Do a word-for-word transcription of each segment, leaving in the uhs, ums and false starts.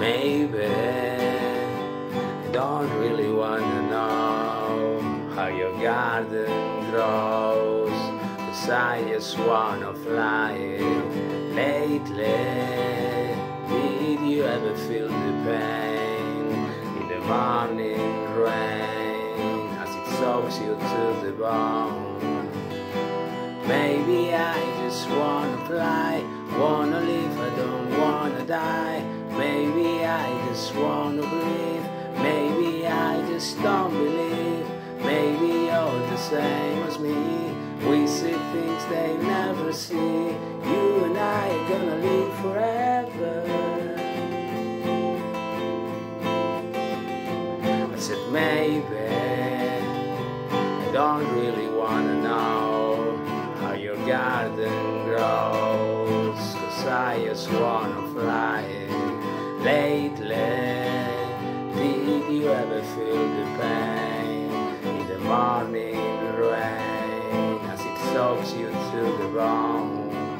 Maybe I don't really wanna know how your garden grows, 'cause I just wanna fly. Lately, did you ever feel the pain in the morning rain as it soaks you to the bone? Maybe I just wanna fly, wanna live, I don't wanna die. Maybe I just wanna breathe, maybe I just don't believe. Maybe you're the same as me, we see things they never see. You and I are gonna live forever. I said maybe I don't really wanna know how your garden grows, 'cause I just wanna fly. Lately, did you ever feel the pain in the morning rain as it soaks you to the bone?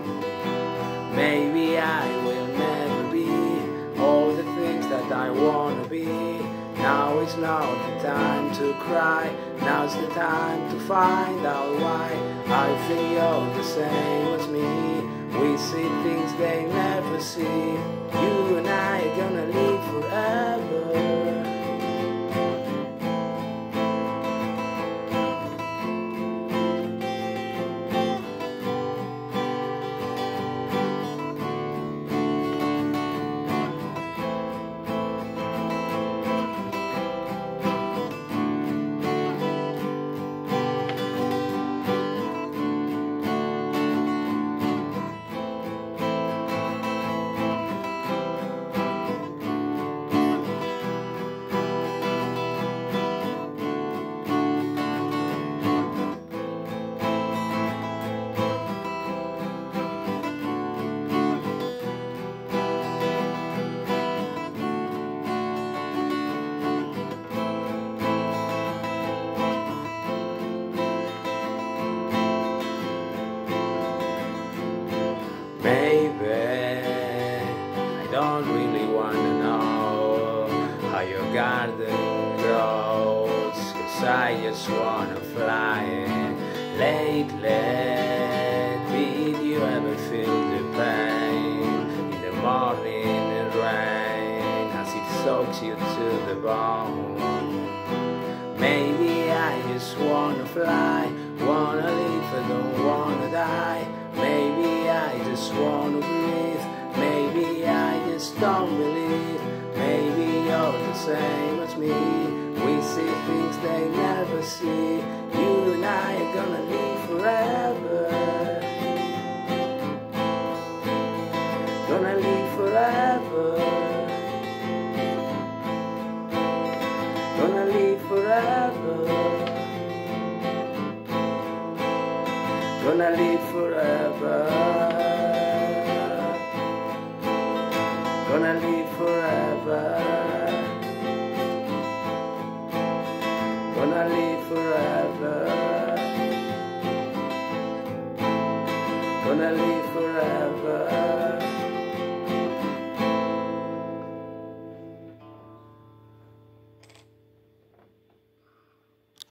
Maybe I will never be all the things that I wanna be. Now is not the time to cry, now's the time to find out why. I think you're the same as me, we see things they never see. You and I are gonna live forever. Maybe I don't really wanna know how your garden grows, 'cause I just wanna fly. Lately, did you ever feel the pain in the morning rain as it soaks you to the bone? Maybe I just wanna fly, wanna live, I don't wanna die. Maybe I just wanna breathe, maybe I just don't believe. Maybe you're the same as me, we see things they never see. You and I are gonna live forever. Gonna live forever. Gonna live forever. Gonna live forever. Gonna live forever. Gonna live forever. Gonna live forever.